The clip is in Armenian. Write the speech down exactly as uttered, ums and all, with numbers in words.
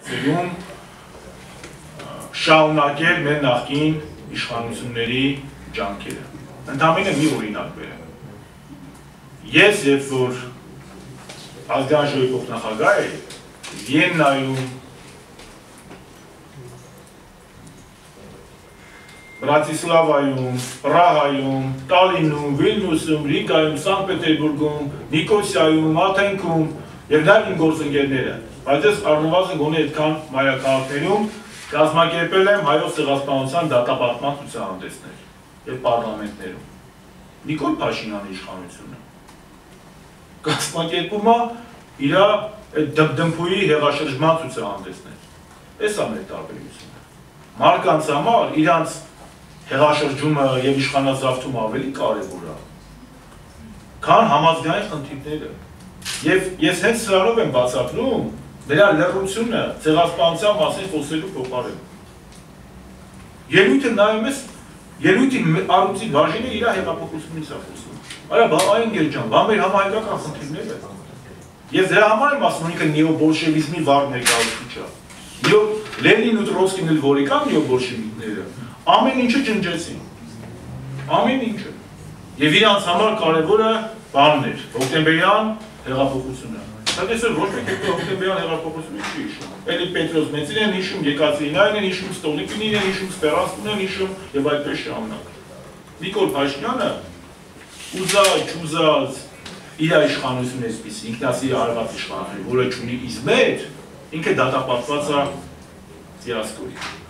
ծերում շարունակել մեր նախկին իշխանությունների ջանքերը։ Ընդամենը մի օրինակ բերեմ։ Ես երբ որ ազգային ժողովի փոխնախագահ էի, Վիեննայում, Բրատիսլավայում, Պրահայում, Տալինում, Վիլնյուսում, Ռիգայում, Սանկտ Պետերբուրգում, Նիկոսիայում, Աթենքում եւ նաեւ իմ գործընկերները, բայց ես առնվազն գոնե այդքան մայրաքաղաքներում կազմակերպել եմ հայոց ցեղասպանության դատապարտման ցուցահանդեսներ եւ պարլամենտներում։ Նիկոլ Փաշինյանի իշխանությունը կազմակերպում է իր այդ դմդմփուի հեղաշրջման ցուցահանդեսներ։ Էս է մեր տարբերությունը։ Մարկանց համար իրանց հեղաշրջումը եւ իշխանազավթումը ավելի կարեւոր է, քան համազգային խնդիրները։ Եվ ես հենց սրանով եմ բացատրում դրա լռությունը ցեղասպանության մասին խոսելու փոխարեն։ Ելույթը նայում ես, ելույթի առույցի բաժինը իր հեղափոխությունից է խոսում։ Արա բա այն գերջան, բա մեր համահայկական խնդիրները։ Ես դրա համար եմ ասում, ինքը նեոբոլշևիզմի վառ ներկայացուցիչ է։ Լենին ու Տրոցկին էլ որ եկան նեոբոլշևիկները, ամեն ինչը ջնջեցին։ Ամեն ինչը։ Եվ իրանց համար կարևորը բանն էր, հոկտեմբերյան հեղափոխությունը։ Բայց այսօր ոչ մեկ հոկտեմբերյան հեղափոխությունը չի հիշում։ Էլի Պետրոս Մեծին են հիշում, Եկատերինային են հիշում, Ստոլիպինին են հիշում, Սպերանսկուն են հիշում եւ այդպես շարունակ։ Նիկոլ Փաշինյանը ուզած, չուզած իր իշխանությունը այսպես ինքնասիրի արված իշխանություն, որը չունի իզմեր, ինքը դատապարտված է ֆիասկոյի։